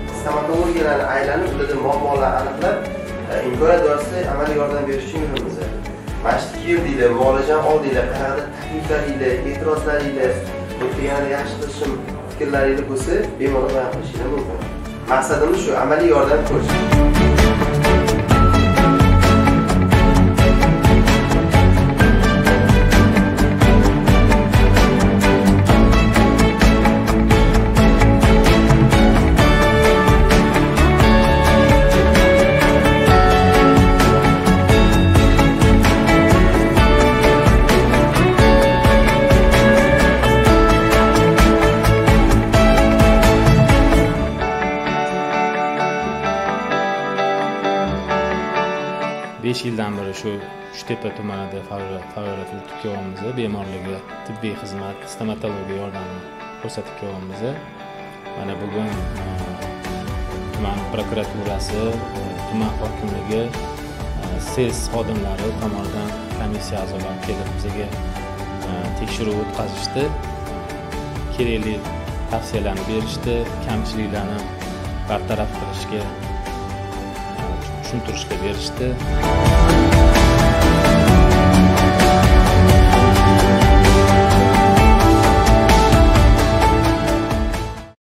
stomatologiyalarni aylanib, ularda muammolarni aniqlab, imkoniyat doirasida amaliy yordam berish uchun yuribmiz. Mana shu keldinglar, muolajani oldinglar, qanaqadir takliflaringlar, e'tirozlaringlar, yoki yanada yaxshi qilishim fikrlaringiz bo'lsa, bemalol bayon qilishingiz mumkin. Maqsadimiz shu, amaliy yordam ko'rish. Besh yildan beri shu Uchtepa tumanida faoliyat yuritib kelyapmiz. Bemorlarga tibbiy xizmat, stomatologiya yordamini ko'rsatib kelyapmiz. Mana bugun tuman prokuraturasi, tuman hokimligi, SES xodimlari tomonidan komissiya a'zolari kelib bizga tekshiruv o'tkazishdi. Kerakli tavsiyalarni berishdi, kamchiliklarni bartaraf qilishga tushuntirishga berishdi.